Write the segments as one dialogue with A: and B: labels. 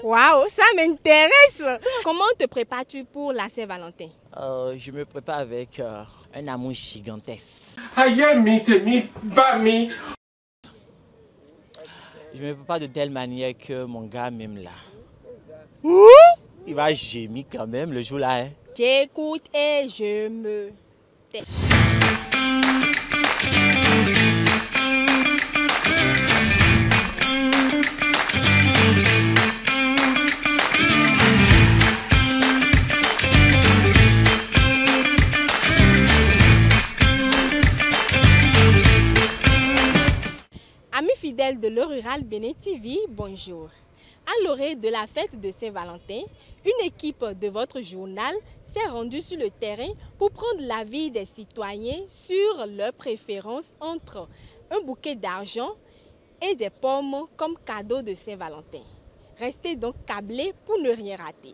A: Waouh, ça m'intéresse. Comment te prépares-tu pour la Saint-Valentin?
B: Je me prépare avec un amour gigantesque. Je me prépare de telle manière que mon gars m'aime là. Ouh, il va gémir quand même le jour-là. Hein.
A: J'écoute et je me tais. Amis fidèles de Le Rural Bénin TV, bonjour. À l'orée de la fête de Saint-Valentin, une équipe de votre journal s'est rendue sur le terrain pour prendre l'avis des citoyens sur leurs préférences entre un bouquet d'argent et des pommes comme cadeau de Saint-Valentin. Restez donc câblés pour ne rien rater.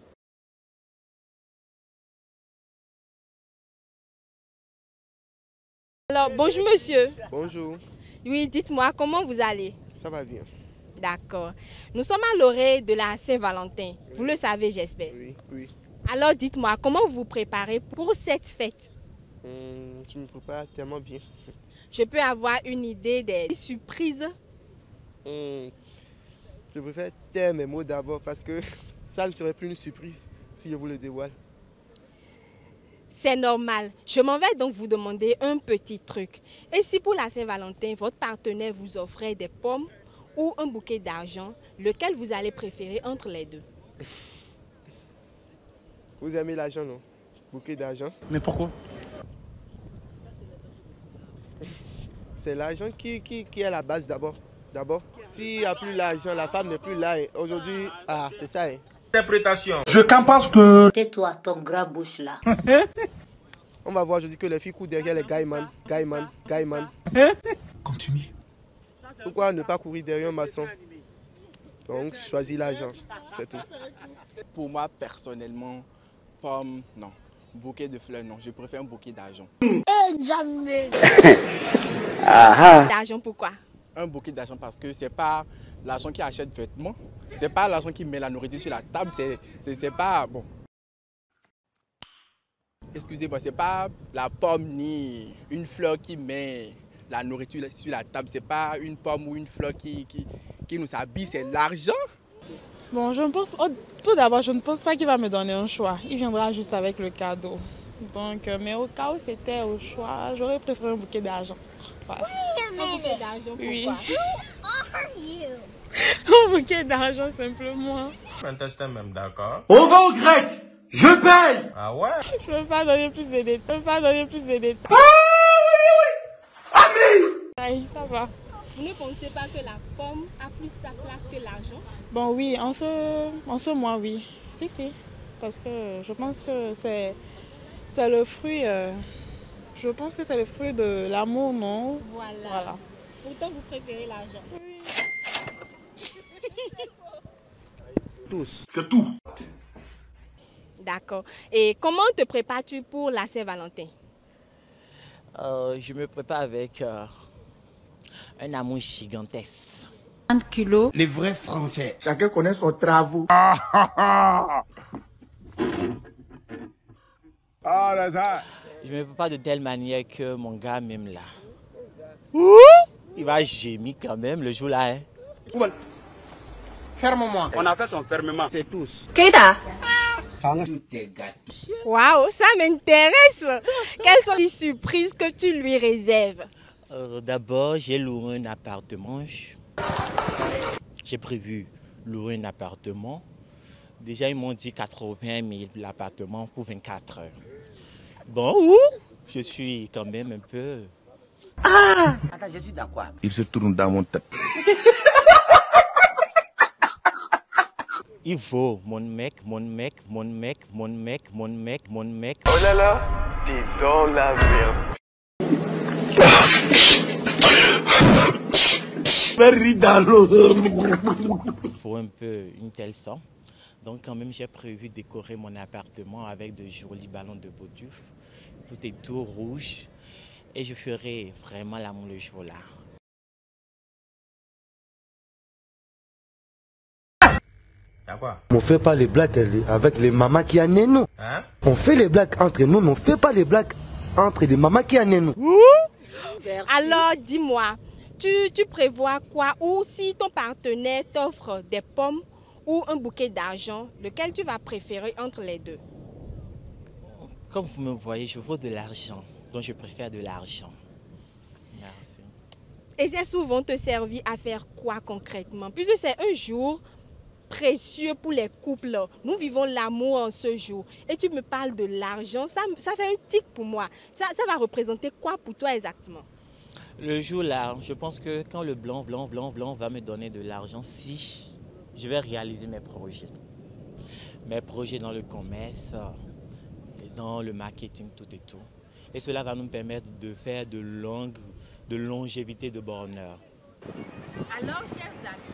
A: Alors, bonjour monsieur.
C: Bonjour,
A: Oui, dites-moi, comment vous allez?
C: ça va bien.
A: D'accord. Nous sommes à l'orée de la Saint-Valentin. Vous le savez, j'espère.
C: Oui.
A: Alors, dites-moi, comment vous vous préparez pour cette fête?
C: Je me prépare tellement bien.
A: Je peux avoir une idée des surprises?
C: Je préfère taire mes mots d'abord parce que ça ne serait plus une surprise si je vous le dévoile.
A: C'est normal. Je m'en vais donc vous demander un petit truc. Et si pour la Saint-Valentin, votre partenaire vous offrait des pommes ou un bouquet d'argent, lequel vous allez préférer entre les deux?
C: Vous aimez l'argent, non? Bouquet d'argent.
D: Mais pourquoi?
C: C'est l'argent qui est la base d'abord. S'il n'y a plus l'argent, la femme n'est plus là. Aujourd'hui, c'est ça.
D: Interprétation. Je pense que...
E: Tais-toi, ton grand bouche là.
C: On va voir aujourd'hui que les filles courent derrière les gaiman.
D: Continue.
C: Pourquoi ne pas courir derrière un maçon? Donc, choisis l'argent, c'est tout.
F: Pour moi, personnellement, pomme, non. Bouquet de fleurs, non. Je préfère un bouquet d'argent.
E: Jamais.
A: D'argent, pourquoi?
F: Un bouquet d'argent parce que c'est pas l'argent qui achète vêtements. C'est pas l'argent qui met la nourriture sur la table. C'est pas... Bon. Excusez-moi, c'est pas la pomme ni une fleur qui met la nourriture sur la table. C'est pas une pomme ou une fleur qui nous habille, c'est l'argent.
G: Bon, je ne pense, tout d'abord, je ne pense pas qu'il va me donner un choix. Il viendra juste avec le cadeau. Donc, mais au cas où c'était au choix, j'aurais préféré un bouquet d'argent. Voilà.
A: Un bouquet d'argent, pourquoi?
G: Oui.
E: Who are you?
G: Un bouquet d'argent, simplement.
D: Fantastique même, d'accord.
H: On va au grec. Je paye.
D: Ah ouais?
G: Je ne peux pas donner plus de détails. Aïe, ça va.
A: Vous ne pensez pas que la pomme a plus sa place que l'argent?
G: Bon, oui, en ce mois, oui. Si. Parce que je pense que c'est le fruit... je pense que c'est le fruit de l'amour, non? Voilà.
A: Pourtant, vous préférez l'argent.
G: Oui.
D: Tous.
H: C'est tout.
A: D'accord. Et comment te prépares-tu pour la Saint-Valentin?
B: Je me prépare avec un amour gigantesque.
E: 30 kilos.
H: Les vrais Français. Chacun connaît son travaux.
B: Je me prépare de telle manière que mon gars m'aime là. Ouh, il va gémir quand même le jour-là. Hein.
H: Ferme-moi. On a fait son fermement. C'est tous.
E: Keita.
A: Waouh, ça m'intéresse. Quelles sont les surprises que tu lui réserves?
B: D'abord, j'ai loué un appartement. J'ai prévu louer un appartement. Déjà, ils m'ont dit 80 000 l'appartement pour 24 heures. Bon, je suis quand même un peu...
H: Attends, je suis dans quoi?
D: Il se tourne dans mon tête.
B: Il faut, mon mec. Oh
C: là là, t'es dans la merde.
B: Il faut un peu une telle somme. Donc quand même, j'ai prévu décorer mon appartement avec de jolis ballons de Beauduf. Tout est tout rouge. Et je ferai vraiment l'amour le jour là.
D: D'accord.
I: On ne fait pas les blagues avec les mamans qui en nous.
D: Hein?
I: On fait les blagues entre nous, mais on ne fait pas les blagues entre les mamans qui en nous.
A: Alors, dis-moi, tu prévois quoi? Ou si ton partenaire t'offre des pommes ou un bouquet d'argent, lequel tu vas préférer entre les deux?
B: Comme vous me voyez, je veux de l'argent. Donc je préfère de l'argent. Merci.
A: Et ces sous vont te servir à faire quoi concrètement? Puisque c'est un jour précieux pour les couples. Nous vivons l'amour en ce jour. Et tu me parles de l'argent. Ça fait un tic pour moi. Ça va représenter quoi pour toi exactement?
B: Le jour-là, je pense que quand le blanc va me donner de l'argent, si je vais réaliser mes projets. Mes projets dans le commerce, dans le marketing, tout et tout. Et cela va nous permettre de faire de longévité, de bonheur.
A: Alors, chers amis,